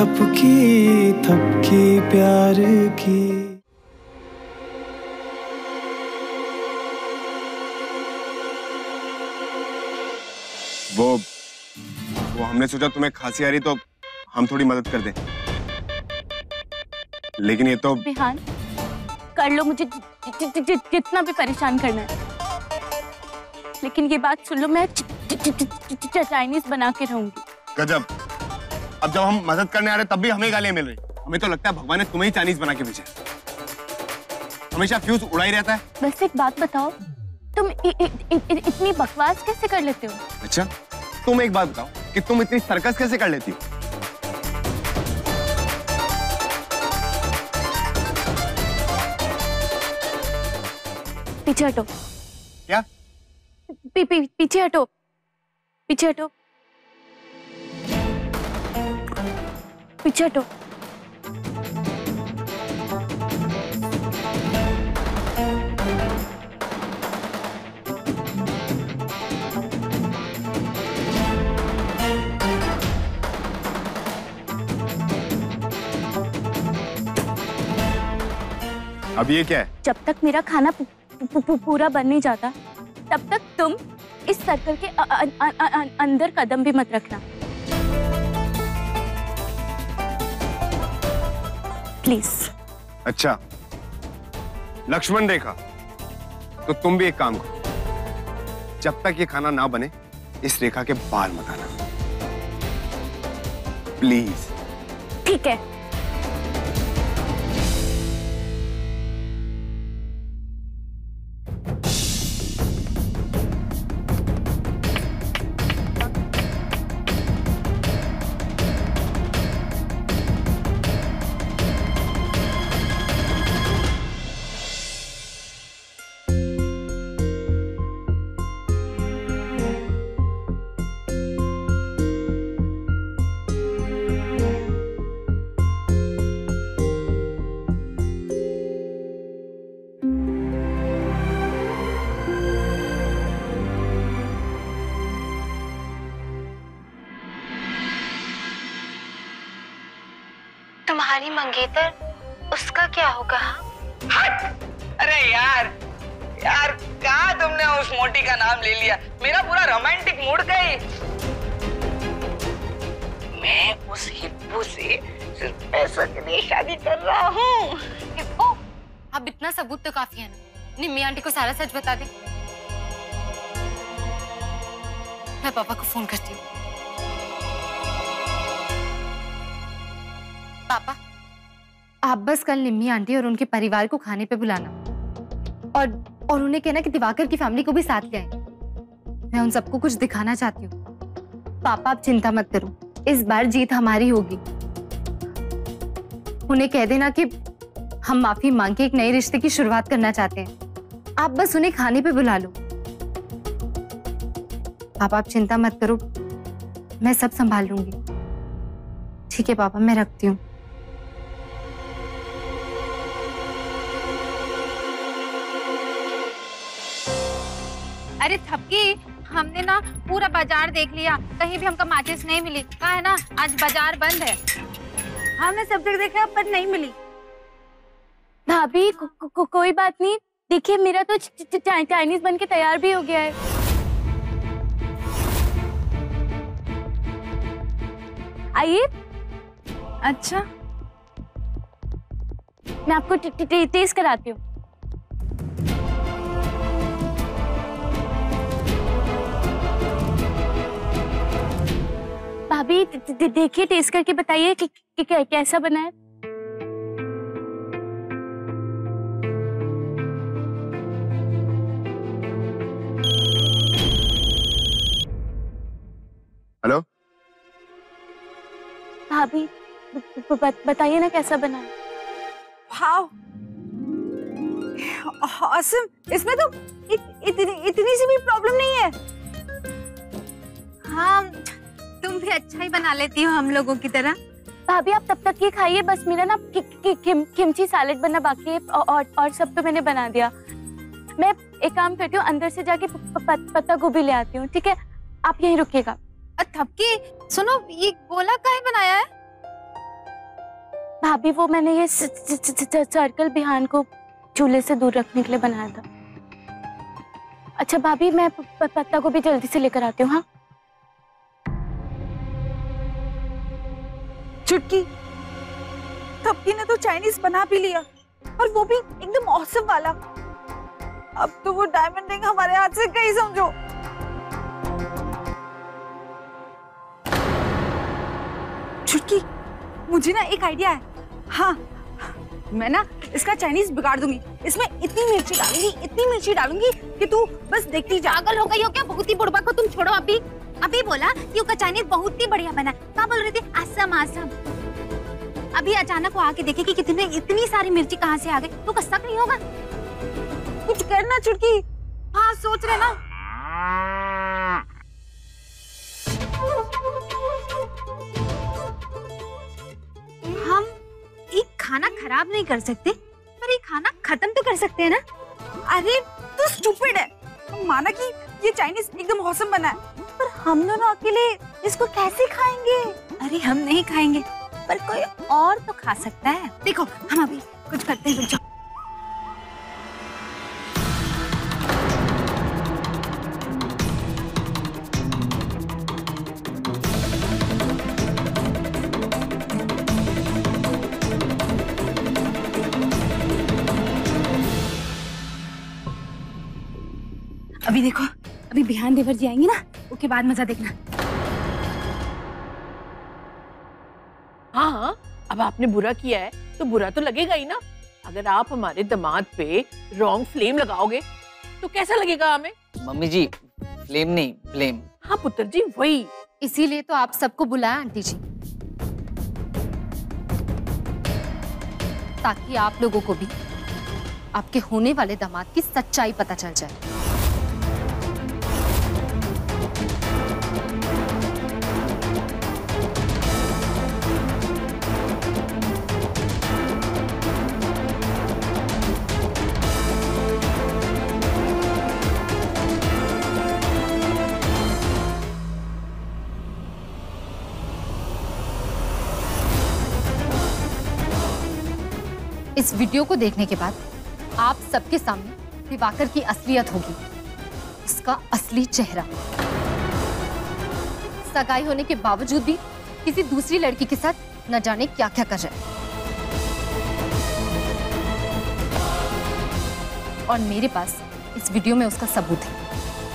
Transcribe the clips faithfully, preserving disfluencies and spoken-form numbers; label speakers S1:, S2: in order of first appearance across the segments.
S1: थपकी थपकी प्यार की।
S2: वो वो हमने सोचा तुम्हें खांसी आ रही तो हम थोड़ी मदद कर दें, लेकिन ये तो।
S3: विहान, कर लो मुझे जि, जि, जि, जि, जितना भी परेशान करना है, लेकिन ये बात सुन लो, मैं चाइनीज बना के रहूंगी।
S2: गजब, अब जब हम मदद करने आ रहे तब भी हमें गालियां मिल रही। हमें तो लगता है भगवान ने तुम्हें ही चाइनीज बना के भेजा। हमेशा फ्यूज उड़ा ही रहता है।
S3: बस एक बात बताओ, तुम इ, इ, इ, इ, इतनी बकवास कैसे कर लेते हो?
S2: अच्छा, तुम एक बात बताओ कि तुम इतनी सर्कस कैसे कर लेती हो?
S3: पीछे हटो।
S2: क्या?
S3: पी, पी, पीछे हटो, पीछे हटो, पीछे हटो।
S2: अब ये क्या है?
S3: जब तक मेरा खाना पू, पू, पू, पूरा बन नहीं जाता, तब तक तुम इस सर्कल के अ, अ, अ, अ, अंदर कदम भी मत रखना, प्लीज।
S2: अच्छा, लक्ष्मण रेखा, तो तुम भी एक काम करो, जब तक ये खाना ना बने इस रेखा के बाल मत आना, प्लीज।
S3: ठीक है।
S4: तुम्हारी मंगेतर, उसका क्या होगा?
S5: हट! अरे यार यार कहाँ तुमने उस मोटी का नाम ले लिया, मेरा पूरा रोमांटिक मूड गई। मैं उस हिप्पो से सिर्फ पैसों के लिए शादी कर रहा हूँ।
S4: हिप्पो? अब इतना सबूत तो काफी है ना, निम्मी आंटी को सारा सच बता दे। मैं पापा को फोन करती हूँ। पापा, आप बस कल निम्मी आंटी और उनके परिवार को खाने पे बुलाना और और उन्हें कहना कि दिवाकर की फैमिली को भी साथ ले आए। मैं उन सबको कुछ दिखाना चाहती हूँ। पापा आप चिंता मत करो, इस बार जीत हमारी होगी। उन्हें कह देना कि हम माफी मांग के एक नए रिश्ते की शुरुआत करना चाहते हैं। आप बस उन्हें खाने पे बुला लो। पापा आप चिंता मत करो, मैं सब संभाल लूंगी। ठीक है पापा, मैं रखती हूँ।
S6: अरे थपकी, हमने ना पूरा बाजार देख लिया, कहीं भी हमको माचिस नहीं मिली। कहा है ना आज बाजार बंद है। हमने सब जगह देखा पर नहीं मिली।
S3: भाभी को, को, को, कोई बात नहीं, देखिए मेरा तो चाइनीज बन के तैयार भी हो गया है। आइए।
S6: अच्छा,
S3: मैं आपको टेस्ट कराती हूँ। भाभी देखिए, टेस्ट करके बताइए कि, कि, कि कैसा बना है।
S2: हेलो
S3: भाभी, बताइए ना कैसा बना है।
S6: Wow, awesome. इसमें तो इत, इतनी इतनी सी भी प्रॉब्लम नहीं है। हाँ, तुम भी अच्छा ही बना लेती हो हम लोगों की तरह।
S3: भाभी आप तब तक ये खाइए, बस मेरा ना कि, कि, किम, किमची सैलेड बनना बाकी है और, और और सब तो मैंने बना दिया। मैं एक काम करती हूँ, अंदर से जाके प, प, पत्ता गोभी ले आती हूँ, ठीक है? आप यहीं रुकिएगा।
S6: थपकी सुनो, ये गोला काहे बनाया है?
S3: भाभी वो मैंने ये सर्कल बिहान को चूल्हे से दूर रखने के लिए बनाया था। अच्छा भाभी मैं पत्ता को भी जल्दी से लेकर आती हूँ। हाँ
S7: चुटकी, थपकी ने तो चाइनीज बना भी लिया और वो भी एकदम औसम वाला। अब तो वो डायमंड रिंग हमारे हाथ से गई समझो। चुटकी, मुझे ना एक आइडिया है। हाँ, मैं ना इसका चाइनीज बिगाड़ दूंगी। इसमें इतनी मिर्ची डालूंगी, इतनी मिर्ची डालूंगी कि तू बस देखती जा।
S6: पागल हो गई हो क्या? बहुत ही बुढ़बा को तुम छोड़ो। अभी अभी बोला कि उसका चाइनीज बहुत ही बढ़िया बना। क्या बोल रही थी? असम असम। अभी अचानक वो आके देखे कि कितने इतनी सारी मिर्ची कहाँ से आ गई, तो का शक नहीं होगा?
S7: कुछ करना चुटकी।
S6: हाँ सोच रहे ना। हम एक खाना खराब नहीं कर सकते, पर एक खाना खत्म तो कर सकते हैं ना।
S7: अरे तू स्टूपिड है। माना कि ये चाइनीज एकदम औसम बना है, पर हम दोनों अकेले इसको कैसे खाएंगे?
S6: अरे हम नहीं खाएंगे, पर कोई और तो खा सकता है। देखो हम अभी कुछ करते हैं, रुक जाओ। अभी देखो, अभी बिहान देवर जी आएंगे ना, उसके बाद मजा देखना।
S8: हाँ हाँ, अब आपने बुरा किया है तो बुरा तो लगेगा ही ना। अगर आप हमारे दामाद पे रॉन्ग फ्लेम लगाओगे तो कैसा लगेगा हमें?
S5: मम्मी जी, फ्लेम नहीं, ब्लेम।
S8: हाँ पुत्र जी, वही।
S4: इसीलिए तो आप सबको बुलाया आंटी जी, ताकि आप लोगों को भी आपके होने वाले दामाद की सच्चाई पता चल जाए। इस वीडियो को देखने के बाद आप सबके सामने दिवाकर की असलियत होगी, उसका असली चेहरा। सगाई होने के बावजूद भी किसी दूसरी लड़की के साथ न जाने क्या क्या कर रहा है। और मेरे पास इस वीडियो में उसका सबूत है।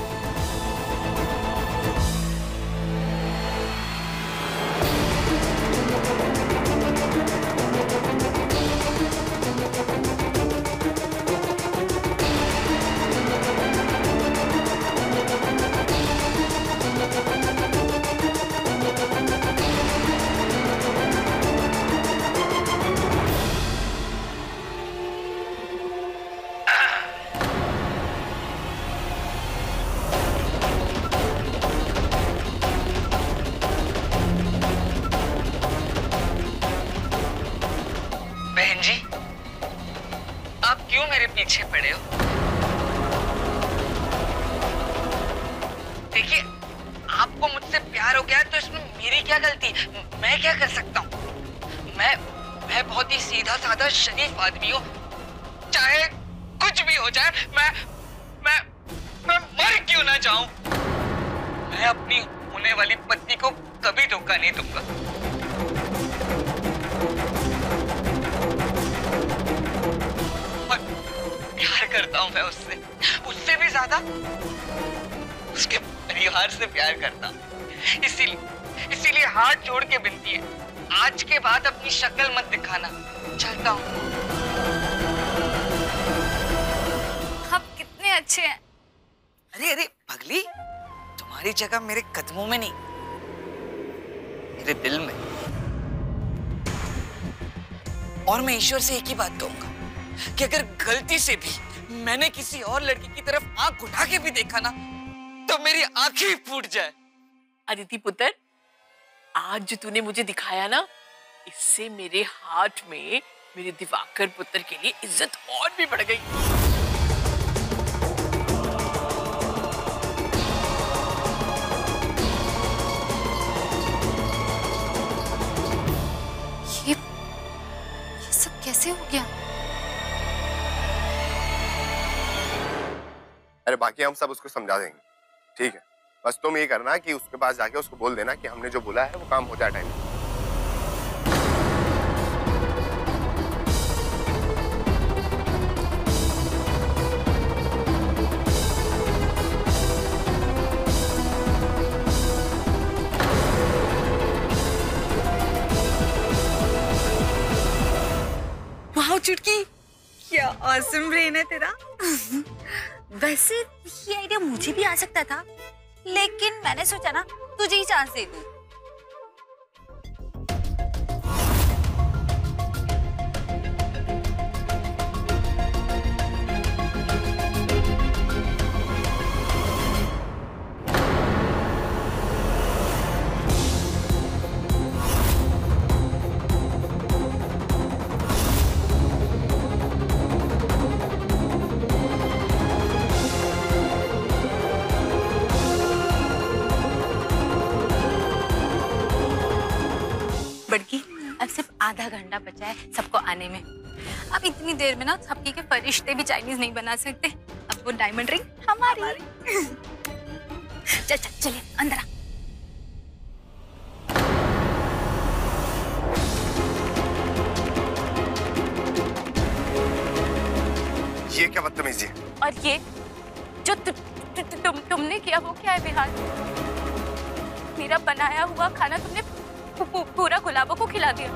S5: बहन जी, आप क्यों मेरे पीछे पड़े हो? देखिए, आपको मुझसे प्यार हो गया तो इसमें मेरी क्या गलती? मैं क्या कर सकता हूँ? मैं मैं बहुत ही सीधा साधा शरीफ आदमी हूँ। चाहे कुछ भी हो जाए, मैं मैं मैं मर क्यों ना जाऊं, मैं अपनी होने वाली पत्नी को कभी धोखा नहीं दूंगा। प्यार करता हूं मैं उससे, उससे भी ज्यादा उसके परिवार से प्यार करता हूं। इसीलिए इसीलिए हाथ जोड़ के विनती है, आज के बाद अपनी शक्ल मत दिखाना। चलता हूं।
S6: हम कितने अच्छे हैं।
S5: अरे अरे पगली, तुम्हारी जगह मेरे कदमों में नहीं, मेरे दिल में। और मैं ईश्वर से एक ही बात कहूंगा कि अगर गलती से भी मैंने किसी और लड़की की तरफ आंख उठा के भी देखा ना, तो मेरी आंखें फूट जाए।
S8: अदिति पुत्र, आज जो तूने मुझे दिखाया ना, इससे मेरे हार्ट में मेरे दिवाकर पुत्र के लिए इज्जत और भी बढ़ गई।
S6: ये
S4: कैसे हो गया?
S2: अरे बाकी हम सब उसको समझा देंगे, ठीक है? बस तुम ये करना कि उसके पास जाके उसको बोल देना कि हमने जो बोला है वो काम हो जाए टाइम।
S7: वाह चुटकी, क्या ऑसम ब्रेन है तेरा।
S6: वैसे ये आइडिया मुझे भी आ सकता था, लेकिन मैंने सोचा ना तुझे ही चांस दे दूं। बड़की, अब सिर्फ आधा घंटा बचा है सबको आने में। अब इतनी देर में ना सबके के फरिश्ते भी चाइनीज नहीं बना सकते। अब वो डायमंड रिंग हमारी, हमारी। चल चल चलिए अंदर आ।
S2: ये क्या बदतमीजी है?
S3: और ये जो तु, तु, तु, तुम तुमने किया वो क्या है विहान? मेरा बनाया हुआ खाना तुमने पूरा गुलाबों को खिला दिया।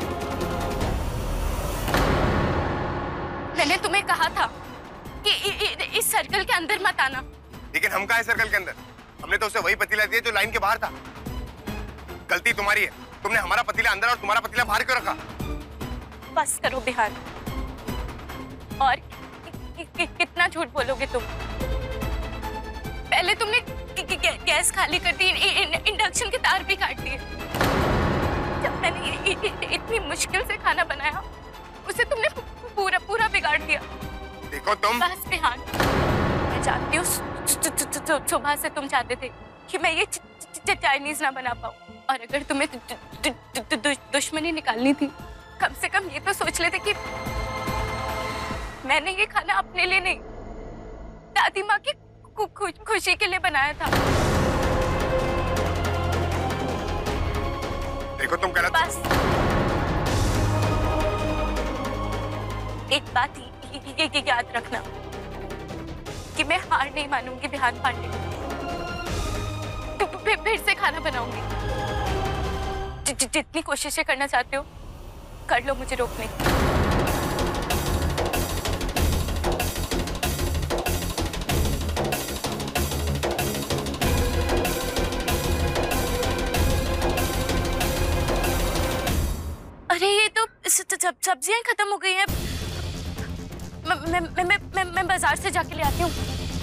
S3: मैंने तुम्हें कहा था कि इ, इ, इस सर्कल के अंदर मत आना।
S2: लेकिन हम कहाँ हैं सर्कल के अंदर? हमने तो उसे वही पतीला दिया जो लाइन के बाहर था। गलती तुम्हारी है, तुमने हमारा पतीला अंदर और तुम्हारा पतीला बाहर क्यों रखा?
S3: बस करो बिहार। और कि, कि, कितना झूठ बोलोगे तुम? पहले तुमने कि, कि, गैस खाली कर दी, इंडक्शन के तार भी काट दिए। जब मैंने इ, इ, इ, इतनी मुश्किल से खाना बनाया उसे तुमने पूरा पूरा बिगाड़ दिया।
S2: देखो तुम। बस
S3: बिहान, मैं जानती हूँ सुबह से तुम चाहते थे कि मैं ये चाइनीज ना बना पाऊँ, और अगर तुम्हें दुश्मनी निकालनी थी कम से कम ये तो सोच लेते कि मैंने ये खाना अपने लिए नहीं दादी माँ की खुशी के लिए बनाया था।
S2: देखो तुम गलत।
S3: बस एक बात ये, ये याद रखना कि मैं हार नहीं मानूंगी बिहान पांडे। फिर, फिर से खाना बनाऊंगी। जि, जि, जितनी कोशिशें करना चाहते हो कर लो मुझे रोकने। अरे ये तो सब्जियां खत्म हो गई हैं। मैं मैं मैं मैं मैं, मैं बाजार से जाके ले आती हूँ।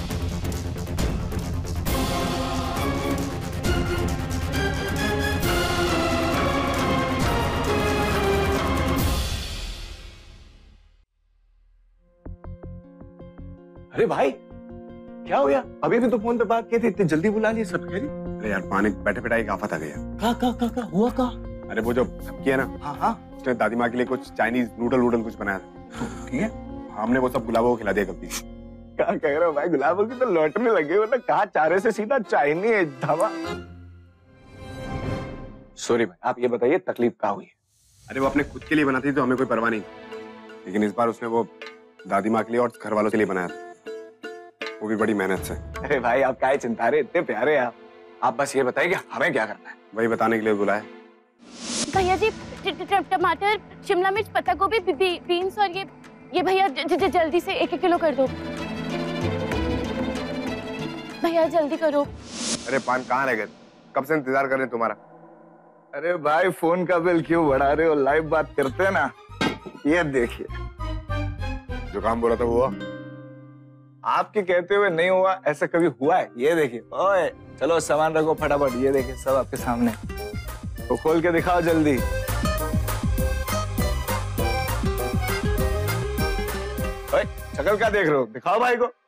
S9: अरे भाई क्या हो गया? अभी भी तो फोन पे बात की थी, इतनी जल्दी बुला ली सब कह रही।
S2: अरे यार पानी बैठे बैठे एक आफत आ गया।
S9: कहा कहा कहा कहा हुआ कहा?
S2: अरे वो जो सबकी है ना,
S9: हाँ हाँ,
S2: उसने दादी माँ के लिए कुछ चाइनीज नूडल वूडल कुछ बनाया था,
S9: ठीक है?
S2: हमने वो सब गुलाबों को खिला दिया गलती से।
S9: क्या कह रहे हो भाई? गुलाबों की तो लौटने लगे हो ना, कहा चारे से सीधा चाइनीज धावा। सॉरी भाई, आप ये बताइए तकलीफ क्या हुई है?
S2: अरे वो अपने खुद के लिए बनाती तो हमें कोई परवाह नहीं, लेकिन इस बार उसने वो दादी माँ के लिए और घर वालों के लिए बनाया था, वो भी बड़ी मेहनत से।
S9: अरे भाई आप क्या चिंता रहे, इतने प्यारे आप। आप बस ये बताइए कि हमें क्या करना है?
S2: वही बताने के लिए बुलाया।
S3: भैया जी टमाटर, शिमला मिर्च, पत्ता गोभी, बीन्स और ये ये भैया जल्दी से एक एक किलो कर दो भैया, जल्दी करो।
S2: अरे पान कहाँ रह गए? कब से इंतजार कर रहे हैं तुम्हारा।
S9: अरे भाई फोन का बिल क्यों बढ़ा रहे हो? लाइव बात करते हैं ना। ये देखिए,
S2: जो काम बोला था वो हुआ?
S9: आपके कहते हुए नहीं हुआ ऐसा कभी हुआ है? ये देखिए। ओए चलो सामान रखो फटाफट, ये देखिए सब आपके सामने, तो खोल के दिखाओ जल्दी। ओए शक्ल क्या देख रहे हो? दिखाओ भाई को।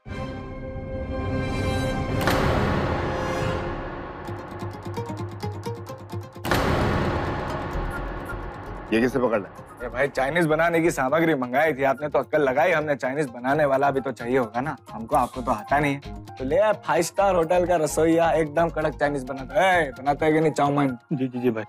S2: ये किसे पकड़ना है?
S9: ये भाई चाइनीज बनाने की सामग्री मंगाई थी आपने तो अक्कल लगाई, हमने चाइनीज बनाने वाला भी तो चाहिए होगा ना हमको, आपको तो आता नहीं है। तो ले आए फाइव स्टार होटल का रसोईया, एकदम कड़क चाइनीज बनाता है। बनाता है कि नहीं चाउमीन?
S1: जी जी जी भाई।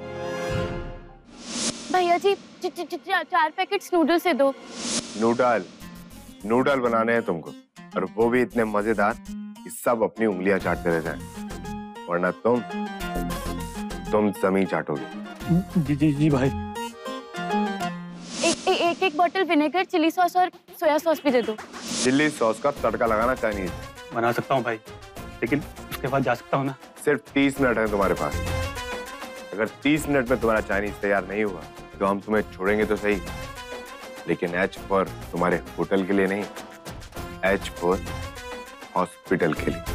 S3: भैया जी च- च- च- च- चार पैकेट्स नूडल्स से दो।
S2: नूडल नूडल बनाने हैं तुमको, और वो भी इतने मजेदार कि सब अपनी उंगलियां चाटते रह जाएं, वरना तुम तुम जमीन चाटोगे।
S1: जी जी जी भाई।
S3: एक ए, एक एक बोतल विनेगर, चिली सॉस और सोया सॉस भी दे दो।
S2: चिल्ली सॉस का तड़का लगाना चाइनीज
S1: बना सकता हूँ भाई, लेकिन उसके बाद जा सकता हूँ ना?
S2: सिर्फ तीस मिनट है तुम्हारे पास। अगर तीस मिनट में तुम्हारा चाइनीज तैयार नहीं हुआ तो हम तुम्हें छोड़ेंगे तो सही, लेकिन एच फॉर तुम्हारे होटल के लिए नहीं, एच फॉर हॉस्पिटल के लिए।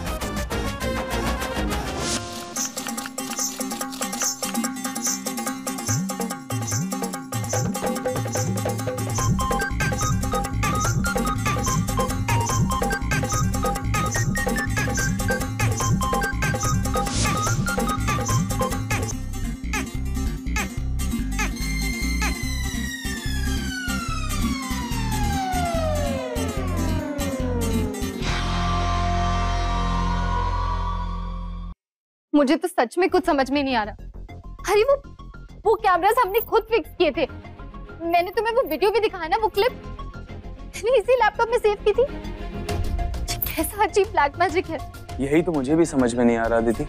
S4: मुझे तो सच में कुछ समझ में नहीं आ रहा। अरे वो वो कैमरास हमने खुद फिक्स किए थे। मैंने तुम्हें वो वीडियो भी दिखाया ना, वो क्लिप मैंने इसी लैपटॉप में सेव की थी। कैसा अजीब ब्लैक मैजिक है।
S9: यही तो मुझे भी समझ में नहीं आ रहा दीदी।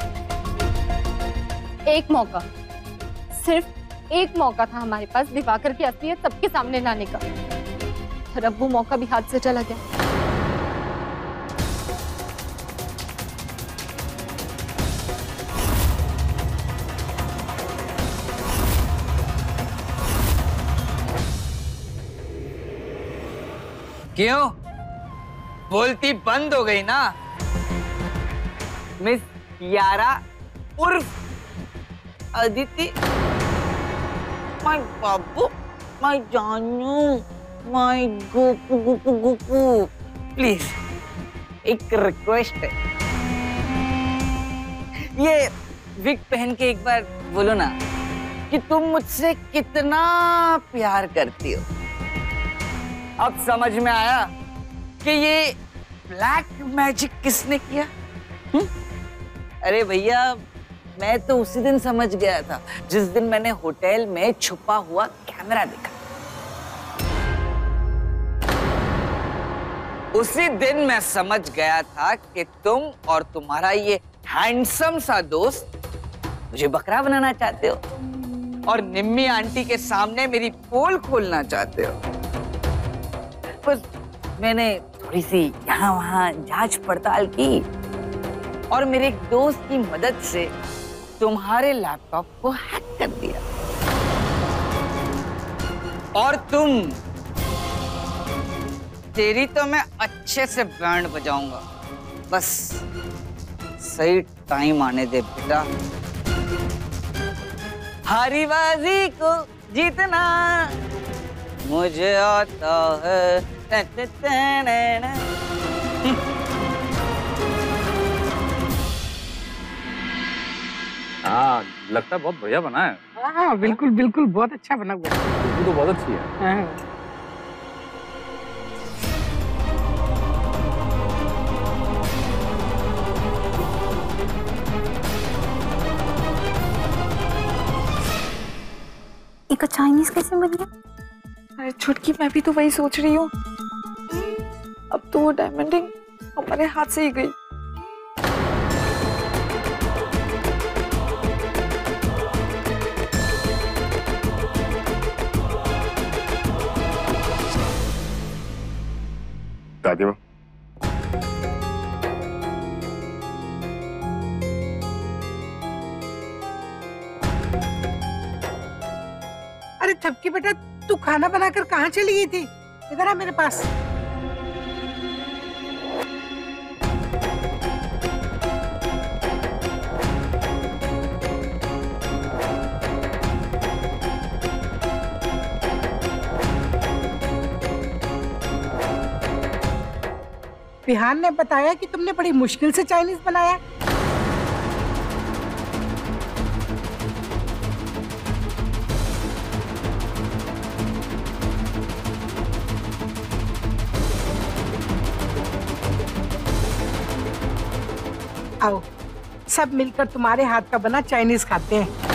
S4: एक मौका, सिर्फ एक मौका था हमारे पास दिवाकर की असलियत सबके सामने लाने का, और अब वो मौका भी हाथ से चला गया।
S5: क्यों बोलती बंद हो गई ना? मिस यारा उर्फ अदिति, माय बाबू, माय जानू, माय गुपू गुपू गुपू, प्लीज एक रिक्वेस्ट है, ये विग पहन के एक बार बोलो ना कि तुम मुझसे कितना प्यार करती हो। अब समझ में आया कि ये ब्लैक मैजिक किसने किया। हुँ? अरे भैया, मैं तो उसी दिन समझ गया था जिस दिन मैंने होटल में छुपा हुआ कैमरा देखा। उसी दिन मैं समझ गया था कि तुम और तुम्हारा ये हैंडसम सा दोस्त मुझे बकरा बनाना चाहते हो और निम्मी आंटी के सामने मेरी पोल खोलना चाहते हो। बस मैंने थोड़ी सी यहाँ वहाँ जांच पड़ताल की और मेरे एक दोस्त की मदद से तुम्हारे लैपटॉप को हैक कर दिया, और तुम तेरी तो मैं अच्छे से बैंड बजाऊंगा, बस सही टाइम आने दे बेटा। हारी बाजी को जीतना मुझे आता है।
S10: हाँ, लगता है बहुत बढ़िया बना है।
S8: हाँ बिल्कुल बिल्कुल, बहुत अच्छा बना हुआ है।
S10: वो तो बहुत अच्छी है।
S8: हाँ।
S6: एक चाइनीज कैसे बन गया?
S7: अरे छुटकी, मैं भी तो वही सोच रही हूँ। अब तो वो डायमंड रिंग हमारे हाथ से ही गई।
S2: दादी माँ,
S8: अरे थपकी बेटा, तू खाना बनाकर कहाँ चली गई थी? इधर आ मेरे पास। विहान ने बताया कि तुमने बड़ी मुश्किल से चाइनीज बनाया।
S11: आओ सब मिलकर तुम्हारे हाथ का बना चाइनीज खाते हैं।